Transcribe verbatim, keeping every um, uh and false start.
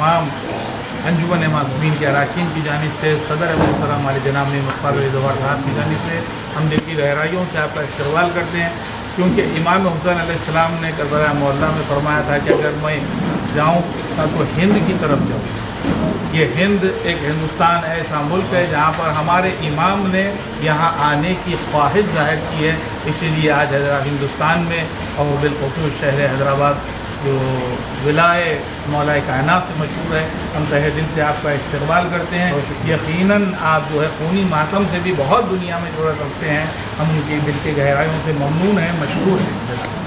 तमाम अंजुमन मासूमीन के अरकान की जानिब से, सदर मोहतरम हमारे जनाब में मुख्तार जवाहर साहब की जानिब से हम दिल की गहराइयों से आपका इस्तकबाल करते हैं, क्योंकि इमाम हुसैन अलैहिस्सलाम ने करबला मोहल्ला में फरमाया था कि अगर मैं जाऊँ तो हिंद की तरफ जाऊँ। ये हिंद एक हिंदुस्तान ऐसा मुल्क है जहाँ पर हमारे इमाम ने यहाँ आने की ख्वाहिश जाहिर की है, इसीलिए आज हैदराबाद हिंदुस्तान में और बिलखुसूस शहर हैदराबाद जो विलाए मौलाए कायनात से मशहूर है, हम तहे दिल से आपका इस्तकबाल करते हैं। यकीनन आप जो है खूनी मातम से भी बहुत दुनिया में जुड़े रखते हैं, हम उनकी दिल की गहराइयों से ममनून हैं, मशहूर हैं।